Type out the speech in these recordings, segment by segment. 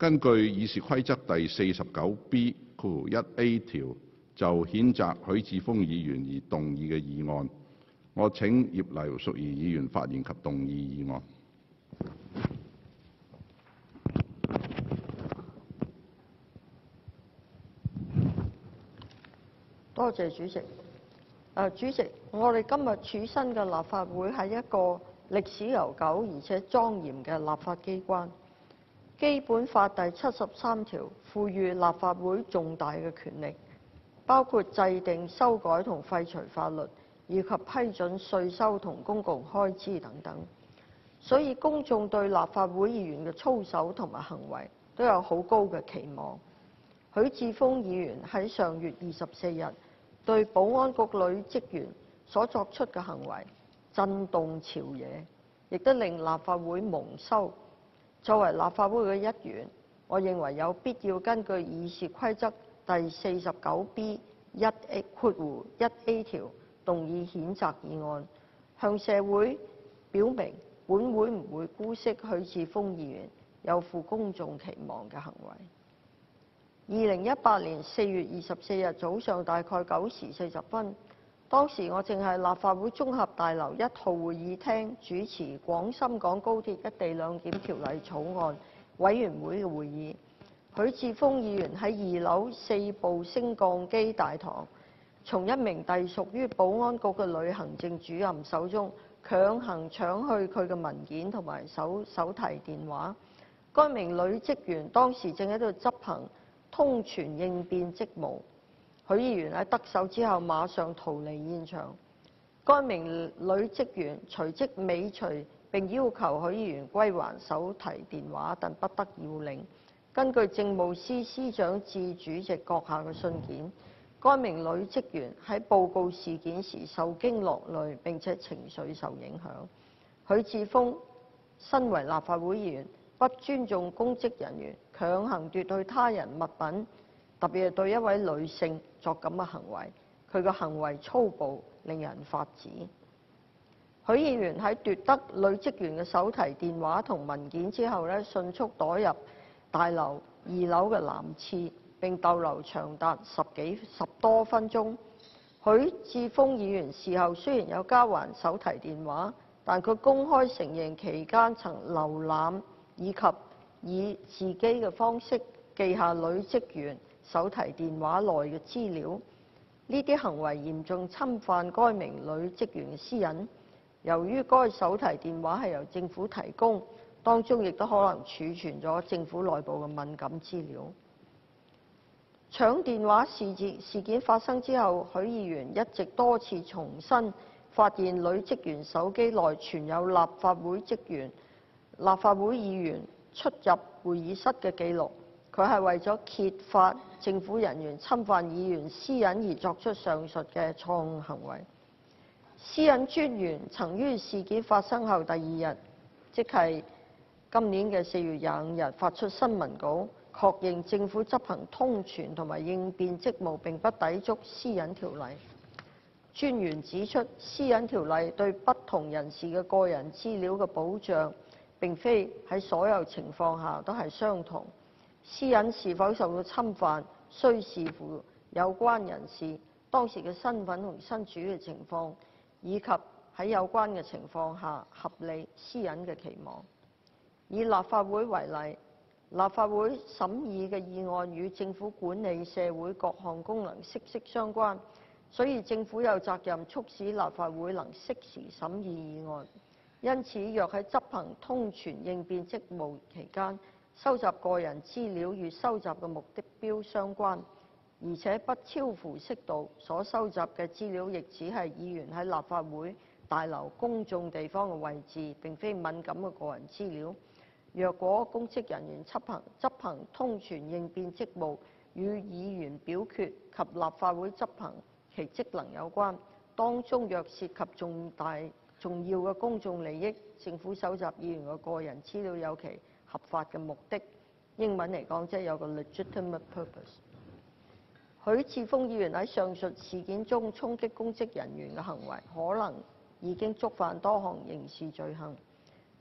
根據議事規則第 49B 條，就譴責許智峯議員而動議的議案。我請葉劉淑儀議員發言及動議議案。 多謝主席。主席，我哋今日處身嘅立法會係一個歷史悠久而且莊嚴嘅立法機關。基本法第73條賦予立法會重大嘅權力，包括制定、修改同廢除法律，以及批准稅收同公共開支等等。所以公眾對立法會議員嘅操守同埋行為都有好高嘅期望。許智峯議員喺上月24日對保安局女職員所作出嘅行為震動朝野，亦都令立法會蒙羞。作為立法會嘅一員，我認為有必要根據議事規則第 49B1A 條動議譴責議案，向社會表明本會唔會姑息許智峯議員有負公眾期望嘅行為。2018年4月24日早上大概9時40分，當時我正係立法會綜合大樓1號會議廳主持廣深港高鐵一地兩檢條例草案委員會嘅會議。許智峯議員喺2樓4部升降機大堂，從一名隸屬於保安局嘅女行政主任手中強行搶去佢嘅文件同埋手提電話。該名女職員當時正喺度執行通傳應變職務。許議員喺得手之後馬上逃離現場。該名女職員隨即尾隨並要求許議員歸還手提電話，但不得要領。根據政務司司長致主席閣下嘅信件，該名女職員喺報告事件時受驚落淚，並且情緒受影響。許智峯身為立法會議員，不尊重公職人員，強行奪去他人物品，特別係對一位女性作咁嘅行為，佢嘅行為粗暴，令人髮指。許議員喺奪得女職員嘅手提電話同文件之後迅速躲入大樓2樓嘅男廁，並逗留長達10多分鐘。許智峯議員事後雖然有交還手提電話，但佢公開承認期間曾瀏覽以及以自己嘅方式記下女職員手提電話內嘅資料。呢啲行為嚴重侵犯該名女職員嘅私隱。由於該手提電話係由政府提供，當中亦都可能儲存咗政府內部嘅敏感資料。搶電話事件發生之後，許議員一直多次重申發現女職員手機內存有立法會議員出入會議室嘅記錄。佢係為咗揭發政府人員侵犯議員私隱而作出上述嘅錯誤行為。私隱專員曾於事件發生後第2日，即係今年嘅4月25日發出新聞稿，確認政府執行通傳同埋應變職務並不抵觸私隱條例。專員指出，私隱條例對不同人士嘅個人資料嘅保障並非喺所有情況下都係相同。私隱是否受到侵犯，需視乎有關人士當時嘅身份同身處嘅情況，以及喺有關嘅情況下合理私隱嘅期望。以立法會為例，立法會審議嘅議案與政府管理社會各項功能息息相關，所以政府有責任促使立法會能適時審議議案。因此，若喺執行通傳應變職務期間，收集個人資料與收集嘅目標相關，而且不超乎適度，所收集嘅資料亦只係議員喺立法會大樓公眾地方嘅位置，並非敏感嘅個人資料。若果公職人員執行通傳應變職務與議員表決及立法會執行其職能有關，當中若涉及重要嘅公眾利益，政府搜集議員嘅個人資料有其合法嘅目的。英文嚟講，即係有個 legitimate purpose。許智峯議員喺上述事件中衝擊公職人員嘅行為，可能已經觸犯多項刑事罪行。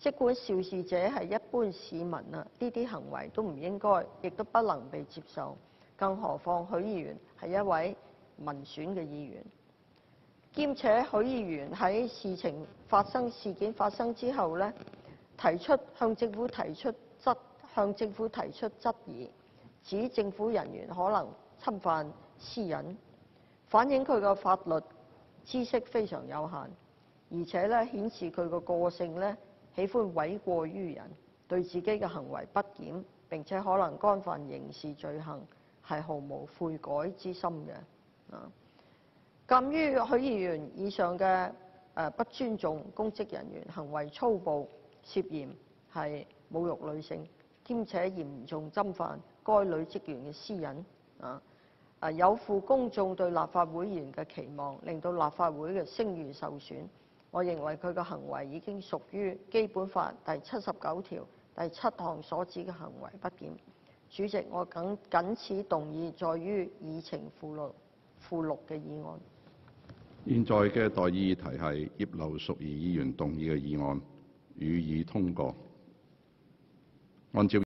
儘管肇事者係一般市民啊，呢啲行為都唔應該，亦都不能被接受。更何況許議員係一位民選嘅議員，兼且許議員喺事件發生之後呢，向政府提出質疑，指政府人員可能侵犯私隱，反映佢嘅法律知識非常有限，而且呢顯示佢個個性呢喜歡諉過於人，對自己嘅行為不檢，並且可能干犯刑事罪行，係毫無悔改之心嘅。鑑於許議員以上嘅不尊重公職人員、行為粗暴，涉嫌係侮辱女性，兼且嚴重侵犯該女職員嘅私隱，有負公眾對立法會議員嘅期望，令到立法會嘅聲譽受損。我認為佢嘅行為已經屬於《基本法》第79條第7項所指嘅行為不檢。主席，我謹此動議載於議程附錄嘅議案。 現在嘅待議議題係葉劉淑儀議員動議嘅議案，予以通過。按照